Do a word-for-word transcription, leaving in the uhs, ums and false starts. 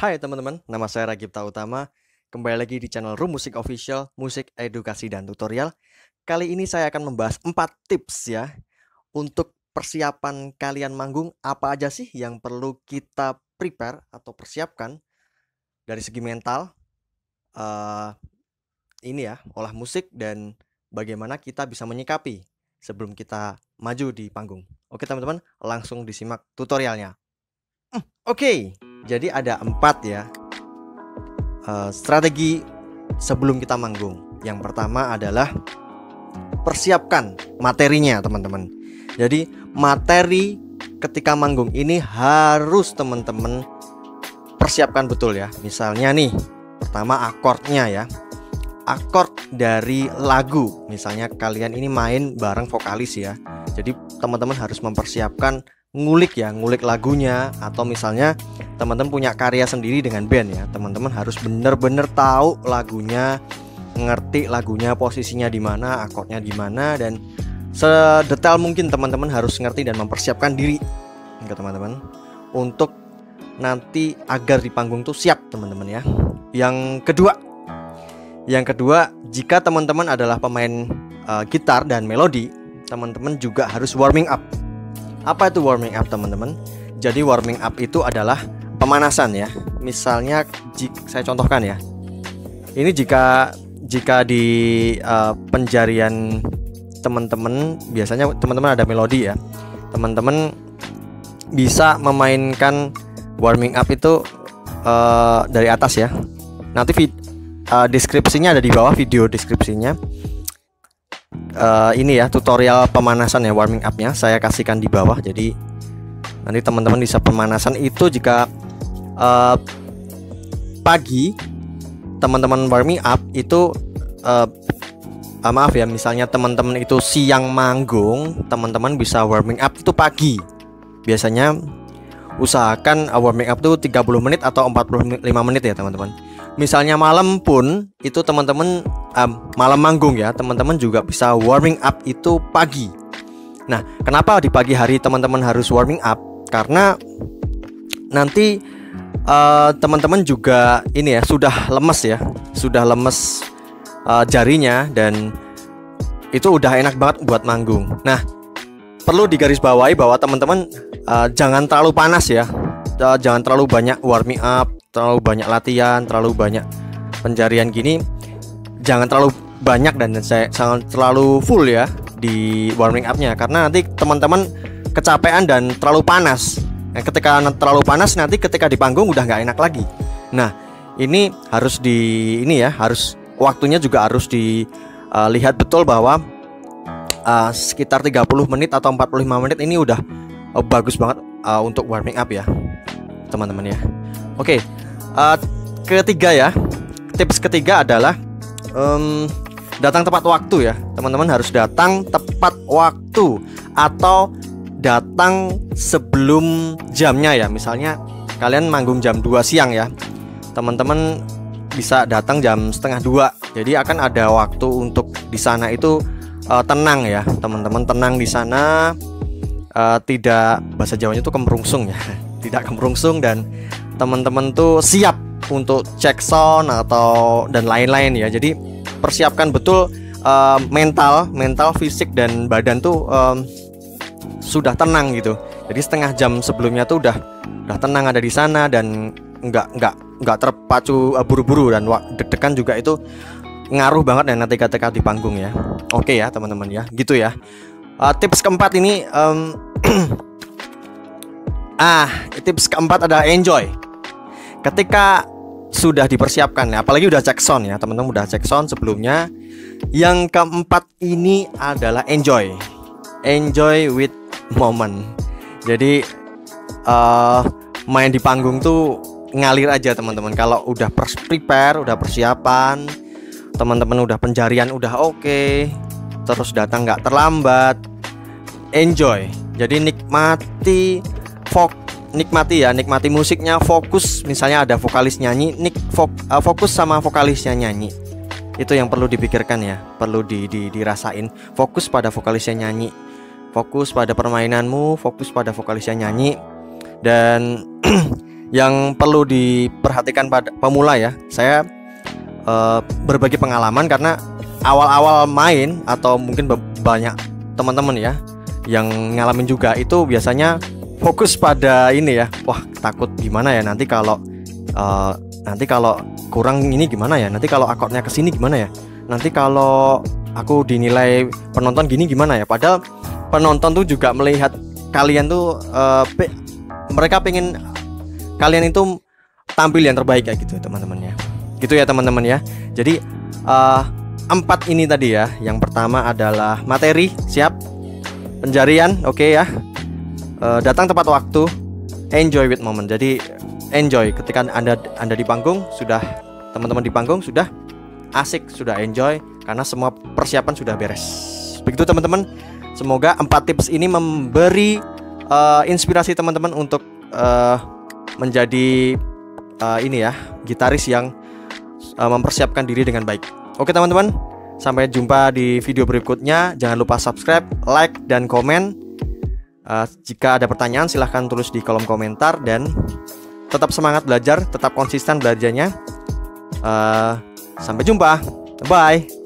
Hai teman-teman, nama saya Ragipta Utama. Kembali lagi di channel Room Musik Official, musik, edukasi, dan tutorial. Kali ini saya akan membahas empat tips ya untuk persiapan kalian manggung. Apa aja sih yang perlu kita prepare atau persiapkan dari segi mental, uh, ini ya, olah musik, dan bagaimana kita bisa menyikapi sebelum kita maju di panggung. Oke teman-teman, langsung disimak tutorialnya. Hmm, Oke, okay. Jadi ada empat ya uh, strategi sebelum kita manggung. Yang pertama adalah persiapkan materinya teman-teman. Jadi materi ketika manggung ini harus teman-teman persiapkan betul ya. Misalnya nih, pertama akordnya ya. Akord dari lagu. Misalnya kalian ini main bareng vokalis ya. Jadi teman-teman harus mempersiapkan ngulik ya, ngulik lagunya. Atau misalnya teman-teman punya karya sendiri dengan band ya, teman-teman harus bener-bener tahu lagunya, ngerti lagunya posisinya di mana, akordnya di mana, dan sedetail mungkin teman-teman harus ngerti dan mempersiapkan diri ke teman-teman untuk nanti agar di panggung tuh siap teman-teman ya. Yang kedua, yang kedua jika teman-teman adalah pemain uh, gitar dan melodi, teman-teman juga harus warming up. Apa itu warming up teman-teman? Jadi warming up itu adalah pemanasan ya. Misalnya jika, saya contohkan ya. Ini jika jika di uh, penjarian teman-teman, biasanya teman-teman ada melodi ya. Teman-teman bisa memainkan warming up itu uh, dari atas ya. Nanti vid, uh, deskripsinya ada di bawah, video deskripsinya. Uh, ini ya tutorial pemanasan ya, warming up-nya saya kasihkan di bawah. Jadi nanti teman-teman bisa pemanasan itu jika uh, pagi teman-teman warming up itu uh, uh, maaf ya, misalnya teman-teman itu siang manggung, teman-teman bisa warming up itu pagi. Biasanya usahakan uh, warming up itu tiga puluh menit atau empat puluh lima menit ya teman-teman. Misalnya malam pun itu teman-teman um, malam manggung ya, teman-teman juga bisa warming up itu pagi. Nah, kenapa di pagi hari teman-teman harus warming up? Karena nanti uh, teman-teman juga ini ya sudah lemes ya, sudah lemes uh, jarinya, dan itu udah enak banget buat manggung. Nah, perlu digarisbawahi bahwa teman-teman uh, jangan terlalu panas ya, uh, jangan terlalu banyak warming up, terlalu banyak latihan, terlalu banyak penjarian gini. Jangan terlalu banyak dan saya sangat terlalu full ya di warming up-nya, karena nanti teman-teman kecapean dan terlalu panas. Nah, ketika terlalu panas nanti ketika di panggung udah nggak enak lagi. Nah, ini harus di ini ya, harus waktunya juga harus dilihat uh, betul bahwa uh, sekitar tiga puluh menit atau empat puluh lima menit ini udah uh, bagus banget uh, untuk warming up ya, teman-teman ya. Oke, uh, ketiga ya, tips ketiga adalah um, datang tepat waktu ya. Teman-teman harus datang tepat waktu atau datang sebelum jamnya ya. Misalnya kalian manggung jam dua siang ya, teman-teman bisa datang jam setengah dua. Jadi akan ada waktu untuk di sana itu uh, tenang ya, teman-teman tenang di sana, uh, tidak, bahasa Jawanya itu kemrungsung ya, tidak kemrungsung, dan teman-teman tuh siap untuk cek sound atau dan lain-lain ya. Jadi persiapkan betul uh, mental, mental, fisik dan badan tuh um, sudah tenang gitu. Jadi setengah jam sebelumnya tuh udah udah tenang ada di sana dan nggak nggak nggak terpacu uh, buru-buru, dan deg-degan juga itu ngaruh banget ya nanti ketika di panggung ya. Oke ya teman-teman ya, gitu ya. Uh, tips keempat ini um, ah tips keempat adalah enjoy. Ketika sudah dipersiapkan ya, apalagi udah cek sound ya, teman-teman udah cek sound sebelumnya. Yang keempat ini adalah enjoy. Enjoy with moment. Jadi uh, main di panggung tuh ngalir aja teman-teman. Kalau udah prepare, udah persiapan, teman-teman udah penjarian udah oke, okay, terus datang nggak terlambat, enjoy. Jadi nikmati fok nikmati ya, nikmati musiknya, fokus. Misalnya ada vokalis nyanyi, nik fok, uh, fokus sama vokalisnya nyanyi. Itu yang perlu dipikirkan ya, perlu di, di, dirasain. Fokus pada vokalisnya nyanyi, fokus pada permainanmu, fokus pada vokalisnya nyanyi. Dan yang perlu diperhatikan pada pemula ya. Saya uh, berbagi pengalaman karena awal-awal main atau mungkin banyak teman-teman ya yang ngalamin juga, itu biasanya fokus pada ini ya. Wah, takut gimana ya nanti kalau uh, nanti kalau kurang ini gimana ya, nanti kalau akordnya kesini gimana ya, nanti kalau aku dinilai penonton gini gimana ya. Padahal penonton tuh juga melihat kalian tuh uh, pe mereka pengen kalian itu tampil yang terbaik kayak gitu teman-teman ya. Gitu ya teman-teman ya. Jadi uh, empat ini tadi ya. Yang pertama adalah materi, siap. Penjarian, oke okay ya. Uh, datang tepat waktu. Enjoy with moment. Jadi enjoy ketika Anda Anda di panggung, sudah teman-teman di panggung sudah asik, sudah enjoy karena semua persiapan sudah beres. Begitu teman-teman. Semoga empat tips ini memberi uh, inspirasi teman-teman untuk uh, menjadi uh, ini ya, gitaris yang uh, mempersiapkan diri dengan baik. Oke teman-teman, sampai jumpa di video berikutnya. Jangan lupa subscribe, like, dan komen. uh, Jika ada pertanyaan silahkan tulis di kolom komentar. Dan tetap semangat belajar, tetap konsisten belajarnya. uh, Sampai jumpa, bye.